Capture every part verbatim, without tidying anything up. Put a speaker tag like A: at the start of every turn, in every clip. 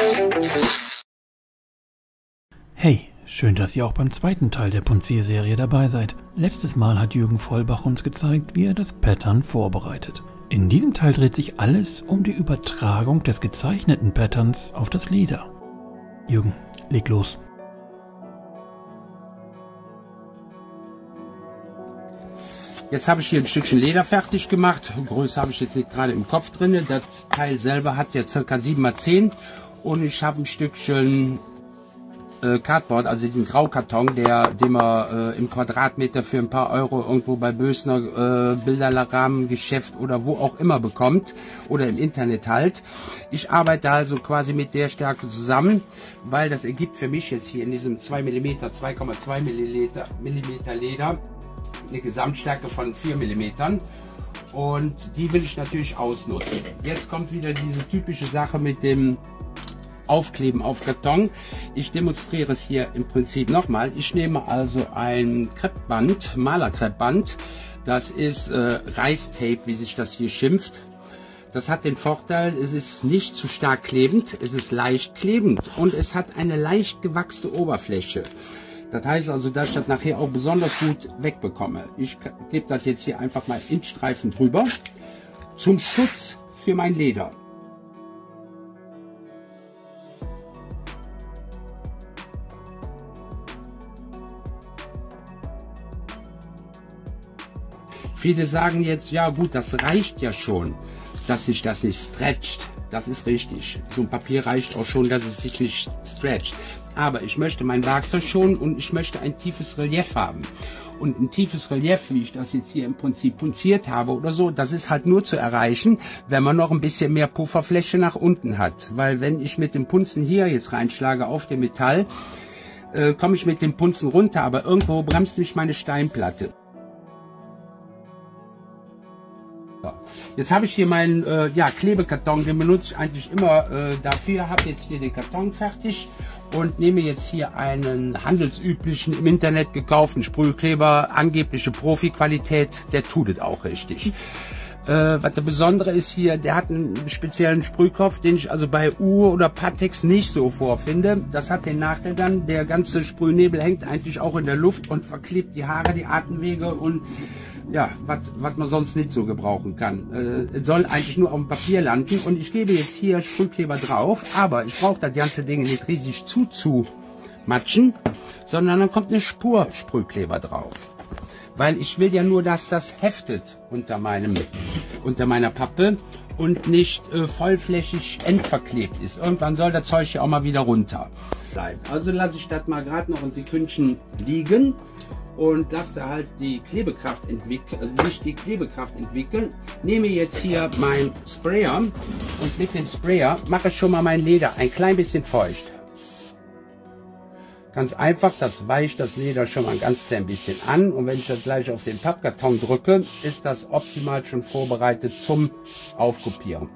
A: Hey, schön, dass ihr auch beim zweiten Teil der Punzierserie dabei seid. Letztes Mal hat Jürgen Vollbach uns gezeigt, wie er das Pattern vorbereitet. In diesem Teil dreht sich alles um die Übertragung des gezeichneten Patterns auf das Leder. Jürgen, leg los.
B: Jetzt habe ich hier ein Stückchen Leder fertig gemacht. Größe habe ich jetzt nicht gerade im Kopf drin. Das Teil selber hat ja ca. sieben mal zehn und ich habe ein Stückchen äh, Cardboard, also diesen Graukarton, der, den man äh, im Quadratmeter für ein paar Euro irgendwo bei Bösner äh, Bilderrahmengeschäft oder wo auch immer bekommt oder im Internet halt. Ich arbeite also quasi mit der Stärke zusammen, weil das ergibt für mich jetzt hier in diesem zwei Millimeter, zwei Komma zwei Millimeter Leder eine Gesamtstärke von vier Millimeter und die will ich natürlich ausnutzen. Jetzt kommt wieder diese typische Sache mit dem Aufkleben auf Karton. Ich demonstriere es hier im Prinzip nochmal. Ich nehme also ein Kreppband, Malerkreppband. Das ist äh, Reistape, wie sich das hier schimpft. Das hat den Vorteil, es ist nicht zu stark klebend, es ist leicht klebend und es hat eine leicht gewachste Oberfläche. Das heißt also, dass ich das nachher auch besonders gut wegbekomme. Ich klebe das jetzt hier einfach mal in Streifen drüber, zum Schutz für mein Leder. Viele sagen jetzt, ja gut, das reicht ja schon, dass sich das nicht stretcht. Das ist richtig. So ein Papier reicht auch schon, dass es sich nicht stretcht. Aber ich möchte mein Werkzeug schonen und ich möchte ein tiefes Relief haben. Und ein tiefes Relief, wie ich das jetzt hier im Prinzip punziert habe oder so, das ist halt nur zu erreichen, wenn man noch ein bisschen mehr Pufferfläche nach unten hat. Weil wenn ich mit dem Punzen hier jetzt reinschlage auf dem Metall, äh, komme ich mit dem Punzen runter, aber irgendwo bremst mich meine Steinplatte. Jetzt habe ich hier meinen äh, ja, Klebekarton, den benutze ich eigentlich immer äh, dafür. Habe jetzt hier den Karton fertig und nehme jetzt hier einen handelsüblichen, im Internet gekauften Sprühkleber, angebliche Profi-Qualität, der tut es auch richtig. Äh, was der Besondere ist hier, der hat einen speziellen Sprühkopf, den ich also bei Uhr oder Pattex nicht so vorfinde. Das hat den Nachteil dann, der ganze Sprühnebel hängt eigentlich auch in der Luft und verklebt die Haare, die Atemwege und ja, was man sonst nicht so gebrauchen kann. Äh, es soll eigentlich nur auf dem Papier landen und ich gebe jetzt hier Sprühkleber drauf, aber ich brauche das ganze Ding nicht riesig zuzumatschen, sondern dann kommt eine Spur Sprühkleber drauf. Weil ich will ja nur, dass das heftet unter meinem, unter meiner Pappe und nicht äh, vollflächig endverklebt ist. Irgendwann soll das Zeug ja auch mal wieder runter bleiben. Also lasse ich das mal gerade noch ein Sekündchen liegen und lasse da halt die Klebekraft entwickeln, also nicht die Klebekraft entwickeln. Nehme jetzt hier mein Sprayer und mit dem Sprayer mache ich schon mal mein Leder ein klein bisschen feucht. Ganz einfach, das weicht das Leder schon mal ein ganz klein bisschen an und wenn ich das gleich auf den Pappkarton drücke, ist das optimal schon vorbereitet zum Aufkopieren.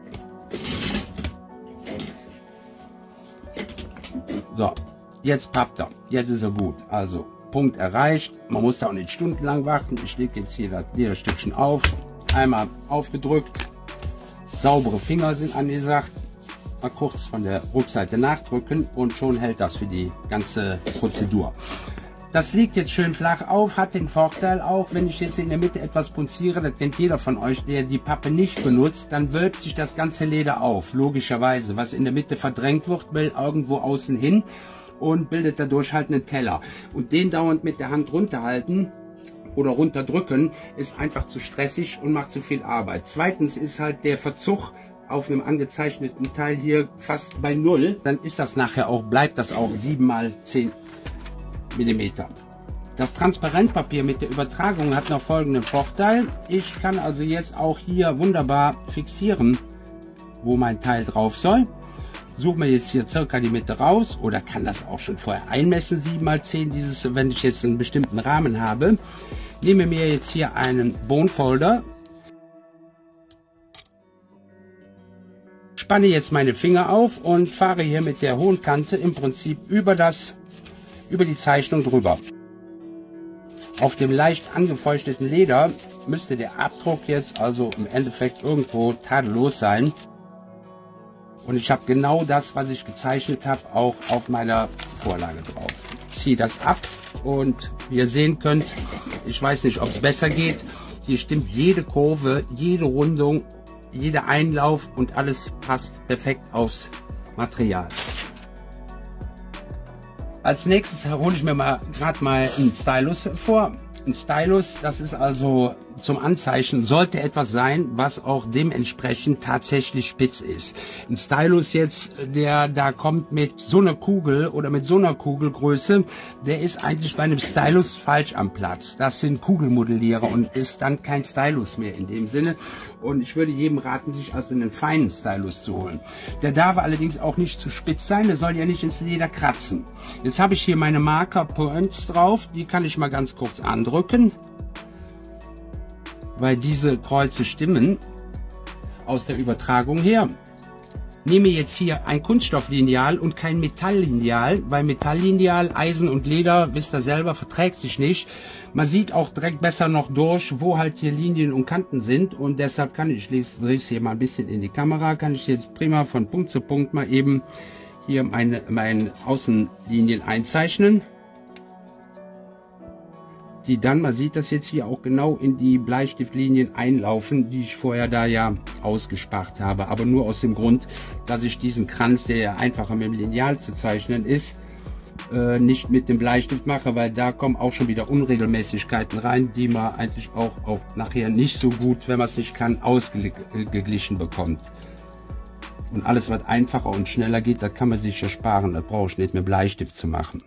B: So, jetzt pappt er, jetzt ist er gut. Also Punkt erreicht, man muss da auch nicht stundenlang warten. Ich lege jetzt hier das Lederstückchen auf, einmal aufgedrückt, saubere Finger sind angesagt. Mal kurz von der Rückseite nachdrücken und schon hält das für die ganze Prozedur. Das liegt jetzt schön flach auf, hat den Vorteil auch, wenn ich jetzt in der Mitte etwas punziere, das kennt jeder von euch, der die Pappe nicht benutzt, dann wölbt sich das ganze Leder auf, logischerweise. Was in der Mitte verdrängt wird, will irgendwo außen hin und bildet dadurch halt einen Teller. Und den dauernd mit der Hand runterhalten oder runterdrücken, ist einfach zu stressig und macht zu viel Arbeit. Zweitens ist halt der Verzug auf einem angezeichneten Teil hier fast bei null, dann ist das nachher auch, bleibt das auch sieben mal zehn Millimeter. Das Transparentpapier mit der Übertragung hat noch folgenden Vorteil. Ich kann also jetzt auch hier wunderbar fixieren, wo mein Teil drauf soll. Suche mir jetzt hier circa die Mitte raus oder kann das auch schon vorher einmessen, sieben mal zehn, dieses, wenn ich jetzt einen bestimmten Rahmen habe. Nehme mir jetzt hier einen Bone Folder, spanne jetzt meine Finger auf und fahre hier mit der hohen Kante im Prinzip über das, über die Zeichnung drüber. Auf dem leicht angefeuchteten Leder müsste der Abdruck jetzt also im Endeffekt irgendwo tadellos sein. Und ich habe genau das, was ich gezeichnet habe, auch auf meiner Vorlage drauf. Ich ziehe das ab und wie ihr sehen könnt, ich weiß nicht, ob es besser geht. Hier stimmt jede Kurve, jede Rundung, jeder Einlauf und alles passt perfekt aufs Material. Als nächstes hole ich mir mal gerade mal einen Stylus vor. Ein Stylus, das ist also zum Anzeichnen, sollte etwas sein, was auch dementsprechend tatsächlich spitz ist. Ein Stylus jetzt, der da kommt mit so einer Kugel oder mit so einer Kugelgröße, der ist eigentlich bei einem Stylus falsch am Platz. Das sind Kugelmodellierer und ist dann kein Stylus mehr in dem Sinne. Und ich würde jedem raten, sich also einen feinen Stylus zu holen. Der darf allerdings auch nicht zu spitz sein, der soll ja nicht ins Leder kratzen. Jetzt habe ich hier meine Marker Points drauf, die kann ich mal ganz kurz andrücken, weil diese Kreuze stimmen aus der Übertragung her. Nehme jetzt hier ein Kunststofflineal und kein Metalllineal, weil Metalllineal, Eisen und Leder, wisst ihr selber, verträgt sich nicht. Man sieht auch direkt besser noch durch, wo halt hier Linien und Kanten sind und deshalb kann ich, ich drehe es hier mal ein bisschen in die Kamera, kann ich jetzt prima von Punkt zu Punkt mal eben hier meine, meine Außenlinien einzeichnen, die dann, man sieht das jetzt hier auch genau in die Bleistiftlinien einlaufen, die ich vorher da ja ausgespart habe. Aber nur aus dem Grund, dass ich diesen Kranz, der ja einfacher mit dem Lineal zu zeichnen ist, äh, nicht mit dem Bleistift mache, weil da kommen auch schon wieder Unregelmäßigkeiten rein, die man eigentlich auch, auch nachher nicht so gut, wenn man es nicht kann, ausgeglichen bekommt. Und alles, was einfacher und schneller geht, das kann man sich ja sparen. Das brauche ich nicht mit Bleistift zu machen.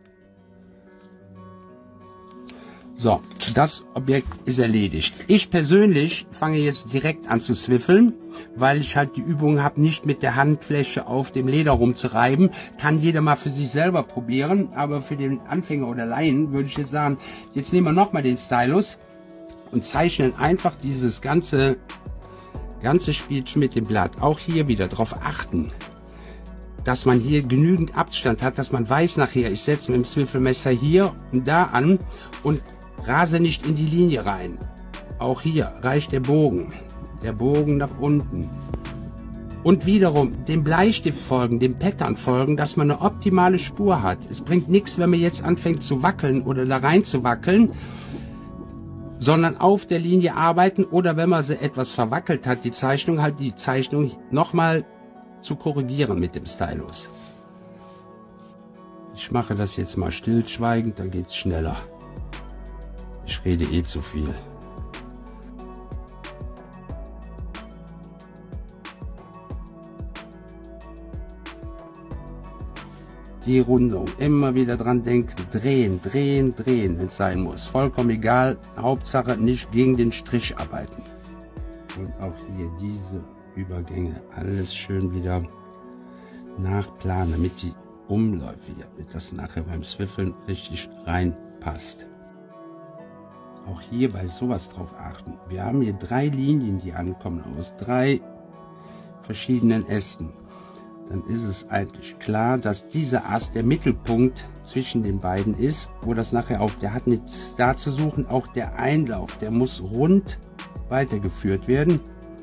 B: So, das Objekt ist erledigt. Ich persönlich fange jetzt direkt an zu swiffeln, weil ich halt die Übung habe, nicht mit der Handfläche auf dem Leder rumzureiben. Kann jeder mal für sich selber probieren, aber für den Anfänger oder Laien würde ich jetzt sagen, jetzt nehmen wir nochmal den Stylus und zeichnen einfach dieses ganze, ganze Spielchen mit dem Blatt. Auch hier wieder darauf achten, dass man hier genügend Abstand hat, dass man weiß nachher, ich setze mit dem Swiffelmesser hier und da an und rase nicht in die Linie rein. Auch hier reicht der Bogen. Der Bogen nach unten. Und wiederum dem Bleistift folgen, dem Pattern folgen, dass man eine optimale Spur hat. Es bringt nichts, wenn man jetzt anfängt zu wackeln oder da rein zu wackeln, sondern auf der Linie arbeiten oder wenn man sie etwas verwackelt hat, die Zeichnung halt die Zeichnung nochmal zu korrigieren mit dem Stylus. Ich mache das jetzt mal stillschweigend, dann geht es schneller. Ich rede eh zu viel. Die Rundung, immer wieder dran denken, drehen, drehen, drehen, wenn es sein muss. Vollkommen egal, Hauptsache nicht gegen den Strich arbeiten. Und auch hier diese Übergänge, alles schön wieder nachplanen, damit die Umläufe hier, damit das nachher beim Swiffeln richtig reinpasst. Auch hier bei sowas drauf achten. Wir haben hier drei Linien, die ankommen aus drei verschiedenen Ästen. Dann ist es eigentlich klar, dass dieser Ast der Mittelpunkt zwischen den beiden ist, wo das nachher auf, der hat nichts da zu suchen, auch der Einlauf, der muss rund weitergeführt werden,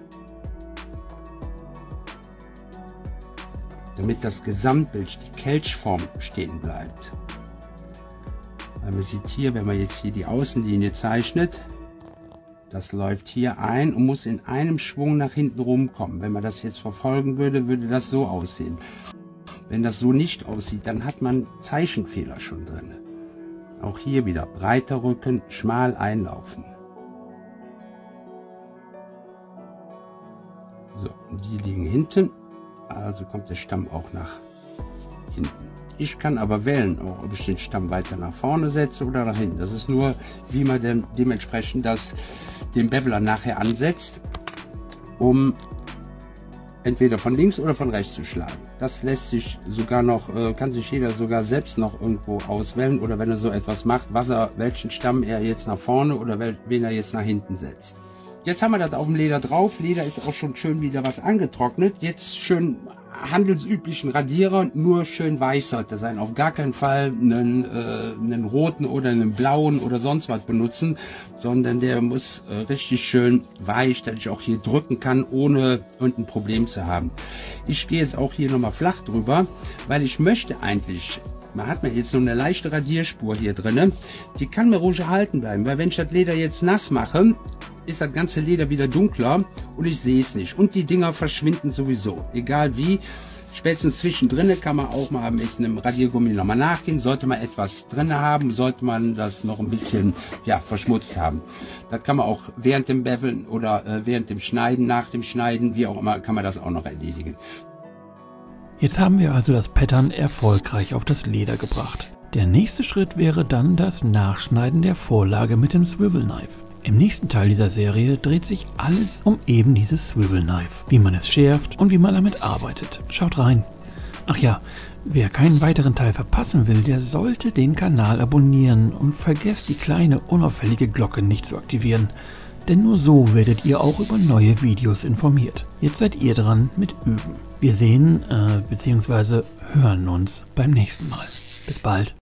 B: damit das Gesamtbild, die Kelchform stehen bleibt. Weil man sieht hier, wenn man jetzt hier die Außenlinie zeichnet, das läuft hier ein und muss in einem Schwung nach hinten rumkommen. Wenn man das jetzt verfolgen würde, würde das so aussehen. Wenn das so nicht aussieht, dann hat man Zeichenfehler schon drin. Auch hier wieder breiter Rücken, schmal einlaufen. So, die liegen hinten, also kommt der Stamm auch nach hinten. Ich kann aber wählen, ob ich den Stamm weiter nach vorne setze oder nach hinten. Das ist nur, wie man denn dementsprechend das, den Beveler nachher ansetzt, um entweder von links oder von rechts zu schlagen. Das lässt sich sogar noch, kann sich jeder sogar selbst noch irgendwo auswählen oder wenn er so etwas macht, was er, welchen Stamm er jetzt nach vorne oder wen er jetzt nach hinten setzt. Jetzt haben wir das auf dem Leder drauf. Leder ist auch schon schön wieder was angetrocknet. Jetzt schön handelsüblichen Radierer, nur schön weich sollte sein. Auf gar keinen Fall einen, äh, einen roten oder einen blauen oder sonst was benutzen, sondern der muss äh, richtig schön weich, dass ich auch hier drücken kann, ohne irgendein Problem zu haben. Ich gehe jetzt auch hier nochmal flach drüber, weil ich möchte eigentlich, man hat mir jetzt noch eine leichte Radierspur hier drin, die kann mir ruhig erhalten bleiben, weil wenn ich das Leder jetzt nass mache, ist das ganze Leder wieder dunkler und ich sehe es nicht. Und die Dinger verschwinden sowieso, egal wie. Spätestens zwischendrin kann man auch mal mit einem Radiergummi nochmal nachgehen. Sollte man etwas drin haben, sollte man das noch ein bisschen ja, verschmutzt haben. Das kann man auch während dem Beveln oder äh, während dem Schneiden, nach dem Schneiden, wie auch immer, kann man das auch noch erledigen.
A: Jetzt haben wir also das Pattern erfolgreich auf das Leder gebracht. Der nächste Schritt wäre dann das Nachschneiden der Vorlage mit dem Swivel Knife. Im nächsten Teil dieser Serie dreht sich alles um eben dieses Swivel Knife, wie man es schärft und wie man damit arbeitet. Schaut rein. Ach ja, wer keinen weiteren Teil verpassen will, der sollte den Kanal abonnieren und vergesst die kleine unauffällige Glocke nicht zu aktivieren, denn nur so werdet ihr auch über neue Videos informiert. Jetzt seid ihr dran mit Üben. Wir sehen äh, bzw. hören uns beim nächsten Mal. Bis bald.